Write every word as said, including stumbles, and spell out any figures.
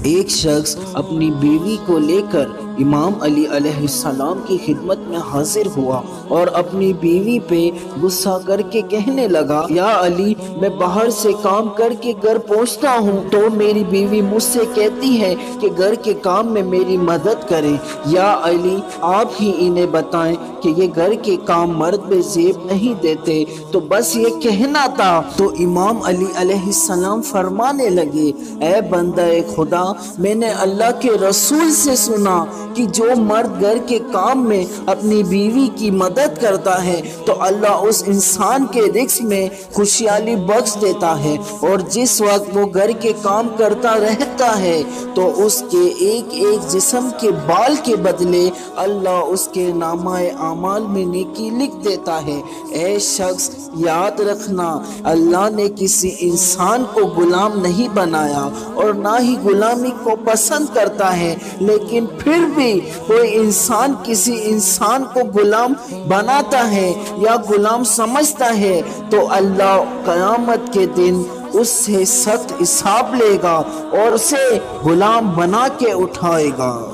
ایک شخص اپنی بیوی کو لے کر امام علی علیہ السلام کی خدمت میں حاضر ہوا اور اپنی بیوی پہ غصہ کر کے کہنے لگا، یا علی، میں باہر سے کام کر کے گھر پہنچتا ہوں تو میری بیوی مجھ سے کہتی ہے کہ گھر کے کام میں میری مدد کریں۔ یا علی، آپ ہی انہیں بتائیں کہ یہ گھر کے کام مرد پہ زیب نہیں دیتے، تو بس یہ کہنا تھا۔ تو امام علی علیہ السلام فرمانے لگے، اے بندہ خدا، میں نے اللہ کے رسول سے سنا کہ جو مرد گھر کے کام میں اپنی بیوی کی مدد کرتا ہے تو اللہ اس انسان کے رزق میں خوشحالی بخش دیتا ہے، اور جس وقت وہ گھر کے کام کرتا رہتا ہے تو اس کے ایک ایک جسم کے بال کے بدلے اللہ اس کے نامہ اعمال میں نیکی لکھ دیتا ہے۔ اے شخص، یاد رکھنا، اللہ نے کسی انسان کو غلام نہیں بنایا اور نہ ہی غلامی کو پسند کرتا ہے، لیکن پھر بھی کوئی انسان کسی انسان کو غلام بناتا ہے یا غلام سمجھتا ہے تو اللہ قیامت کے دن اس سے سخت حساب لے گا اور اسے غلام بنا کے اٹھائے گا۔